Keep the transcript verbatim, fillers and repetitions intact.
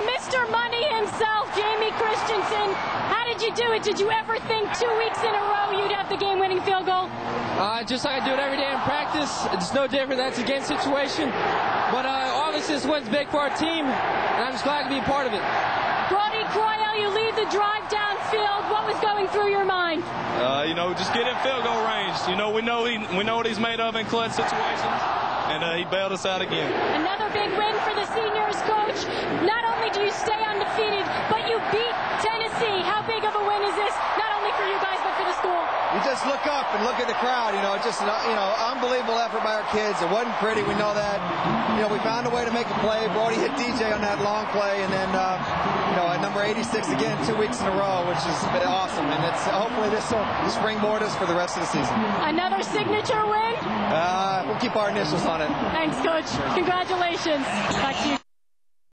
Mister Money himself, Jamie Christensen. How did you do it? Did you ever think two weeks in a row you'd have the game-winning field goal? Uh, just like I do it every day in practice. It's no different. That's a game situation. But uh, obviously this win's big for our team, and I'm just glad to be a part of it. Brodie Croyle, you lead the drive downfield. What was going through your mind? Uh, you know, just get in field goal range. You know, we know he, we know what he's made of in clutch situations, and uh, he bailed us out again. Another big win for the seniors, Coach. Not only do you stay undefeated, but you beat Tennessee. How big of a win is this? Not only for you guys, but for the school. You just look up and look at the crowd. You know, just you know, unbelievable effort by our kids. It wasn't pretty. We know that. You know, we found a way to make a play. Brodie hit D J on that long play, and then uh, you know, at number eighty-six again, two weeks in a row, which has been awesome. And it's hopefully this will springboard us for the rest of the season. Another signature win. Uh, we'll keep our initials on it. Thanks, Coach. Congratulations. Back to you.